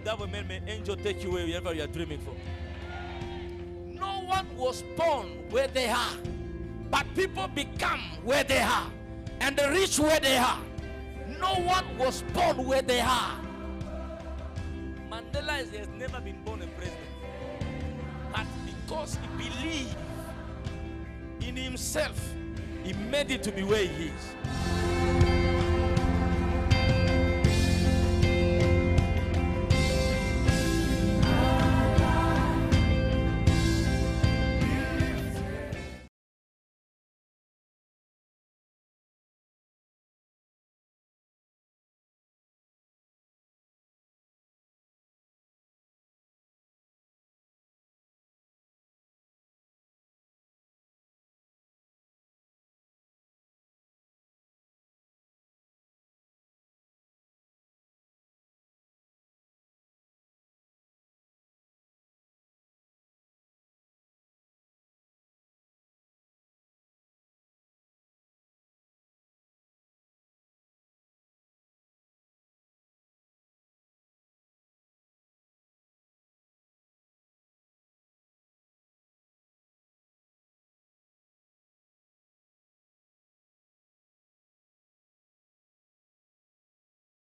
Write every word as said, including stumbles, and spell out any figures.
devil may may angel take you wherever you are dreaming for. No one was born where they are, but people become where they are, and the rich where they are. No one was born where they are. Mandela has never been born a president, but because he believed in himself, he made it to be where he is.